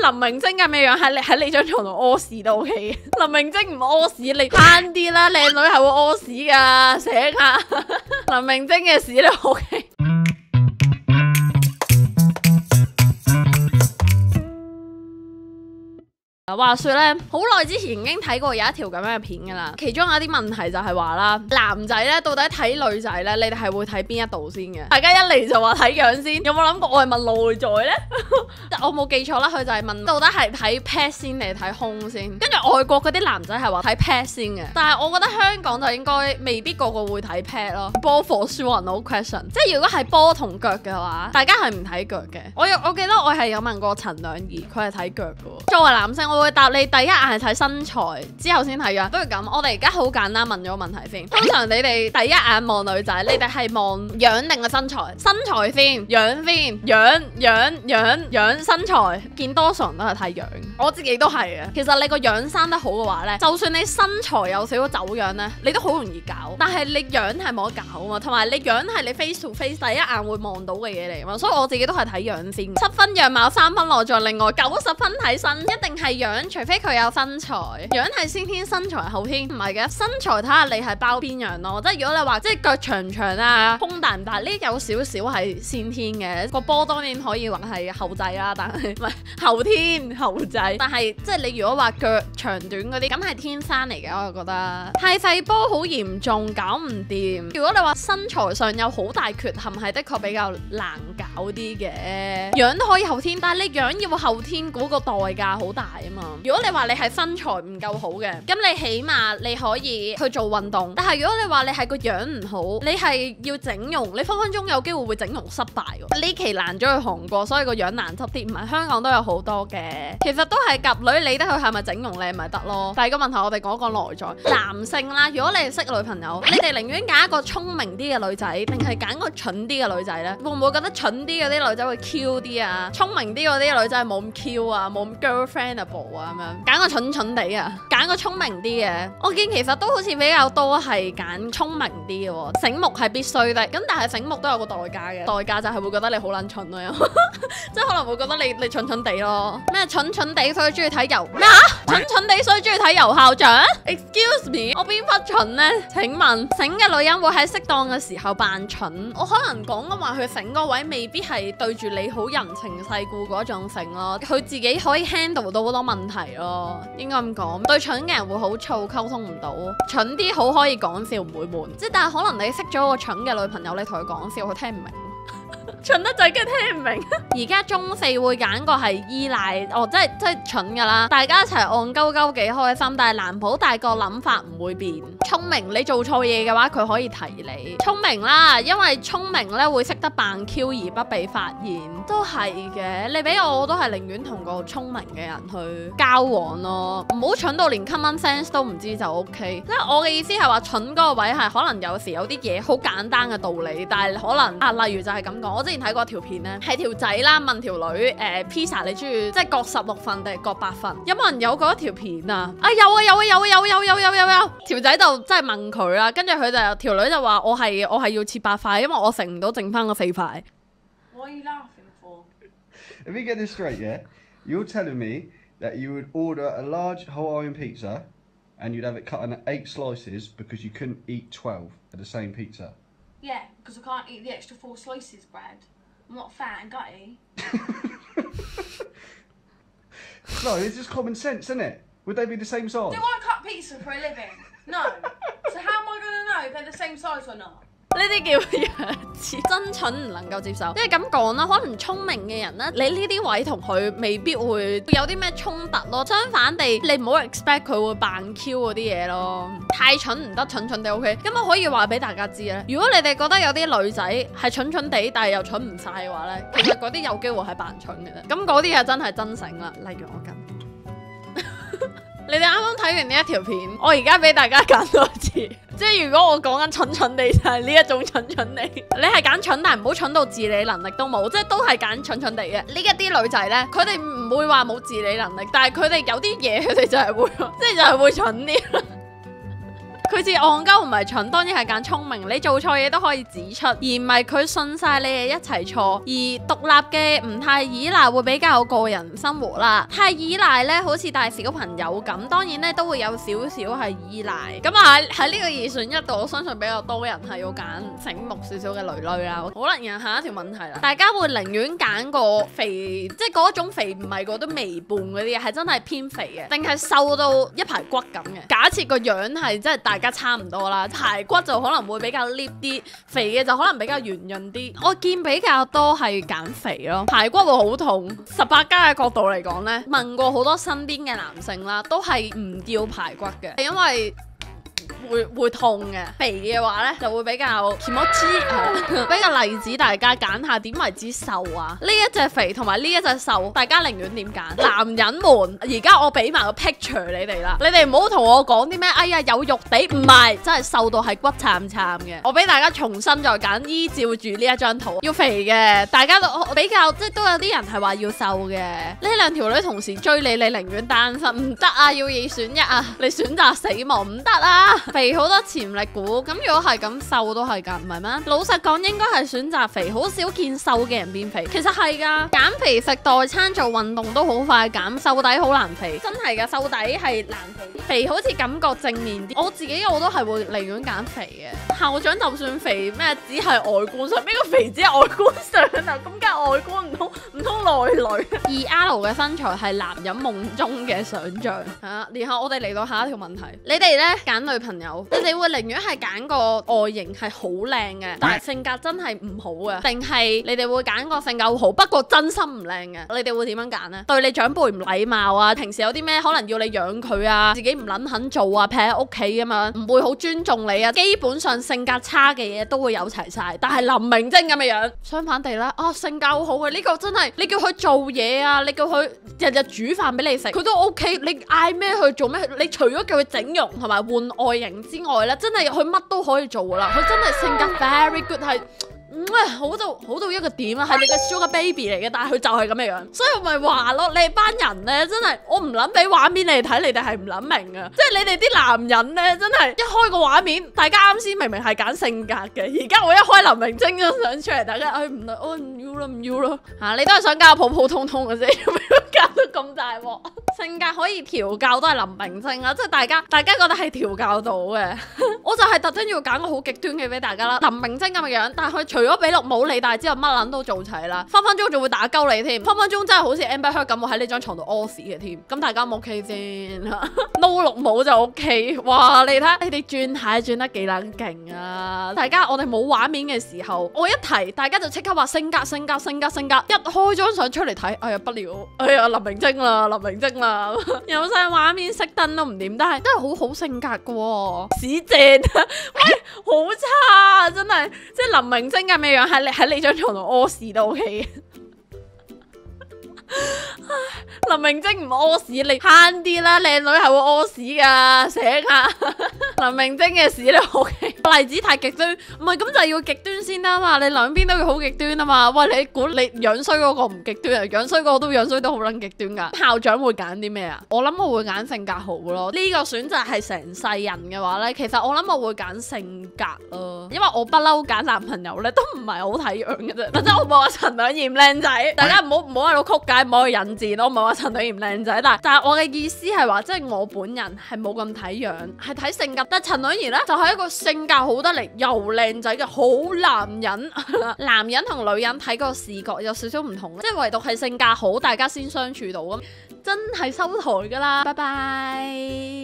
林明禎咁嘅樣喺你張床度屙屎都 OK 嘅。林明禎唔屙屎，你慳啲啦，靚女係會屙屎噶，醒下。林明禎嘅屎都 OK。話說咧，好耐之前已經睇過有一條咁樣嘅片噶啦，其中有一啲問題就係話啦，男仔咧到底睇女仔咧，你哋係會睇邊一度先嘅？大家一嚟就話睇樣先，有冇諗過我係問內在咧？我冇記錯啦，佢就係問到底係睇 pat 先定係睇胸先？跟住外國嗰啲男仔係話睇 pat 先嘅，但係我覺得香港就應該未必個個會睇 pat 咯。波 for sure no question， 即係如果係波同腳嘅話，大家係唔睇腳嘅。我記得我係有問過陳兩儀，佢係睇腳嘅。作為男性，我會答你第一眼係睇身材，之後先睇樣。不如咁，我哋而家好簡單問咗個問題先。通常你哋第一眼望女仔，你哋係望樣定係身材？身材先，樣先，樣身材。見多數人都係睇樣，我自己都係嘅。其實你個樣生得好嘅話呢，就算你身材有少少走樣呢，你都好容易搞。但係你樣係冇得搞啊嘛，同埋你樣係你 face to face 第一眼會望到嘅嘢嚟嘛，所以我自己都係睇樣先。7分樣貌3分內在，另外90分睇身，一定係樣。除非佢有身材，樣係先天，身材後天，唔係嘅。身材睇下你係包邊樣咯，即係如果你話即係腳長唔長啊，胸大唔大，呢有少少係先天嘅。個波當然可以話係後製啦，但係唔係後天後製。但係即係你如果話腳長短嗰啲，咁係天生嚟嘅，我覺得太細波好嚴重，搞唔掂。如果你話身材上有好大缺陷，係的確比較難搞啲嘅。樣都可以後天，但係你樣要後天嗰個代價好大啊嘛。如果你話你係身材唔夠好嘅，咁你起碼你可以去做運動。但係如果你話你係個樣唔好，你係要整容，你分分鐘有機會會整容失敗喎。呢期難咗去韓國，所以個樣難執啲，唔係香港都有好多嘅。其實都係夾女理得佢係咪整容靚咪得咯。第二個問題我哋講一講內在。男性啦，如果你係識女朋友，你哋寧願揀一個聰明啲嘅女仔，定係揀個蠢啲嘅女仔呢？會唔會覺得蠢啲嗰啲女仔會 Q 啲啊？聰明啲嗰啲女仔冇咁 Q 啊，冇咁 girlfriendable 啊？揀個蠢蠢地啊，揀個聰明啲嘅。我見其實都好似比較多係揀聰明啲嘅喎，醒目係必須的。咁但係醒目都有個代價嘅，代價就係會覺得你好撚蠢咯，即係可能會覺得你蠢蠢地咯。咩蠢蠢地所以中意睇遊咩啊？蠢蠢地所以中意睇遊校長 ？Excuse me， 我邊忽蠢呢？請問醒嘅女人會喺適當嘅時候扮蠢？我可能講嘅話佢醒嗰位未必係對住你好人情世故嗰種醒咯，佢自己可以 handle 到好多問題咯，應該咁講。對蠢嘅人會好燥，溝通唔到。蠢啲好可以講笑，唔會悶。即係但係可能你識咗個蠢嘅女朋友，你同佢講笑，佢聽唔明。蠢得滯，跟住聽唔明。而家中四會揀個係依賴，即係蠢噶啦。大家一齊戇鳩鳩幾開心，但係男普大個諗法唔會變。聰明，你做錯嘢嘅話，佢可以提你。聰明啦，因為聰明咧會識得扮 Q 而不被發現，都係嘅。你俾我都係寧願同個聰明嘅人去交往咯，唔好蠢到連 common sense 都唔知就 OK。即係我嘅意思係話，蠢嗰個位係可能有時有啲嘢好簡單嘅道理，但係可能例如就係咁講。我之前睇過條片咧，係條仔啦問條女pizza 你中意即係各16份定係各8份？有冇人有過一條片啊？有，條仔就真係問佢啦，跟住佢就條女就話我係要切8塊，因為我食唔到剩翻個4塊。 What are you laughing for? If you get this straight, yeah, you're telling me that you would order a large Hawaiian pizza and you'd have it cut into 8 slices because you couldn't eat 12 of the same pizza. Yeah, because I can't eat the extra 4 slices, Brad. I'm not fat and gutty. No, it's just common sense, isn't it? Would they be the same size? Do I cut pizza for a living? No. So how am I going to know if they're the same size or not? 呢啲叫弱智，真蠢唔能夠接受。即係咁講啦，可能聰明嘅人咧，你呢啲位同佢未必會有啲咩衝突咯。相反地，你唔好 expect 佢會扮 Q 嗰啲嘢咯。太蠢唔得，蠢蠢地 OK。咁我可以話俾大家知咧，如果你哋覺得有啲女仔係蠢蠢地，但係又蠢唔晒嘅話咧，其實嗰啲有機會係扮蠢嘅啫。咁嗰啲係真係真醒啦。例如我咁。你哋啱啱睇完呢一條片，我而家俾大家揀多次，即係如果我講緊蠢蠢地就係呢一種蠢蠢地，你係揀蠢，但係唔好蠢到自理能力都冇，即係都係揀蠢蠢地嘅。呢一啲女仔呢，佢哋唔會話冇自理能力，但係佢哋有啲嘢佢哋就係會，即係就係會蠢啲。 佢似戇鳩唔係蠢，當然係揀聰明。你做錯嘢都可以指出，而唔係佢信晒你哋一齊錯。而獨立嘅唔太依賴會比較有個人生活啦，太依賴咧好似帶小朋友咁，當然咧都會有少少係依賴。咁啊喺呢個二選一度，我相信比較多人係要揀醒目少少嘅女女啦。好啦，然後下一條問題啦，大家會寧願揀個肥，即係嗰種肥唔係嗰啲微胖嗰啲，係真係偏肥嘅，定係瘦到一排骨咁嘅？假設個樣係即係大家差唔多啦，排骨就可能會比較 lift 啲，肥嘅就可能比較圓潤啲。我見比較多係揀肥咯，排骨會好痛。18加嘅角度嚟講呢，問過好多身邊嘅男性啦，都係唔要排骨嘅，因為會痛嘅。肥嘅話呢，就會比較気持ち比較例子，大家揀下點為之瘦啊？呢一隻肥同埋呢一隻瘦，大家寧願點揀？男人們，而家我俾埋個 picture 你哋啦，你哋唔好同我講啲咩，哎呀有肉地，唔係真係瘦到係骨慘慘嘅。我俾大家重新再揀，依照住呢一張圖，要肥嘅，大家都比較即係都有啲人係話要瘦嘅。呢兩條女同時追你，你寧願單身？唔得啊，要二選一啊，你選擇死亡唔得啊！肥好多潛力股，咁如果係咁瘦都係㗎，唔係咩？老實講應該係選擇肥，好少見瘦嘅人變肥。其實係㗎，減肥食代餐做運動都好快減，瘦底好難肥，真係㗎，瘦底係難肥。肥好似感覺正面啲，我自己我都係會寧願揀肥嘅。校長就算肥咩，只係外觀上，邊個肥只係外觀上啊？咁梗係外觀唔通內裏？2L 嘅身材係男人夢中嘅想像嚇。然後我哋嚟到下一條問題，你哋咧揀女朋友，你哋會寧願係揀個外形係好靚嘅，但係性格真係唔好嘅，定係你哋會揀個性格好不過真心唔靚嘅？你哋會點樣揀呢？對你長輩唔禮貌啊，平時有啲咩可能要你養佢啊，自己唔撚肯做啊，劈喺屋企咁樣，唔會好尊重你啊，基本上性格差嘅嘢都會有齊晒。但係林明禎咁嘅樣，相反地啦，性格好好嘅呢個真係，你叫佢做嘢啊，你叫佢日日煮飯俾你食，佢都 OK。你嗌咩去做咩？你除咗叫佢整容同埋換外形之外咧，真係佢乜都可以做噶啦。佢真係性格 very good， 係好到一個點啊，係你嘅 sugar baby 嚟嘅，但係佢就係咁嘅樣，所以我咪話咯，你哋班人咧真係，我唔諗俾畫面你哋睇，你哋係唔諗明啊！即係你哋啲男人咧，真係一開個畫面，大家啱先明明係揀性格嘅，而家我一開林明禎嘅相出嚟，大家唔要啦嚇，你都係想搞普普通通嘅啫，做咩搞到咁大鑊？性格可以調教都係林明禎啊，即係大家覺得係調教到嘅，我就係特登要揀個好極端嘅俾大家啦。林明禎咁嘅樣，但係佢除咗俾綠帽你戴之後，乜撚都做齊啦，分分鐘仲會打鳩你添，分分鐘真係好似 Amber Heard 咁，會喺你張床度屙屎嘅添。咁大家唔 OK 先？No 綠帽就 OK。哇！你睇下你哋轉鞋轉得幾撚勁啊！大家我哋冇畫面嘅時候，我一提大家就即刻話性格，一開張相出嚟睇，哎呀不了，哎呀林明禎啦，有晒畫面熄燈都唔掂，但係真係好性格嘅喎，屎正啊！喂，好差啊，真係，即係林明禎咁嘅樣喺你張床度屙屎都 OK 嘅。林明禎唔屙屎，你慳啲啦，靚女係會屙屎噶，醒下。林明禎嘅屎你 OK，例子太極端，唔係咁就要極端先啦嘛，你兩邊都要好極端啊嘛。喂，你估你樣衰嗰個唔極端啊？樣衰嗰個都樣衰得好撚極端噶。校長會揀啲咩啊？我諗我會揀性格好咯。呢個選擇係成世人嘅話咧，其實我諗我會揀性格咯，因為我不嬲揀男朋友咧都唔係好睇樣嘅啫。或者我冇話陳兩賢靚仔，大家唔好喺度曲解，唔好去引戰。我唔係話陳兩賢靚仔，但係我嘅意思係話，即係我本人係冇咁睇樣，係睇性格。但係陳兩賢咧就係一個性格好得嚟又靚仔嘅好男人。男人同女人睇個視覺有少少唔同，即係唯獨係性格好，大家先相處到咁，真係收台㗎啦，拜拜。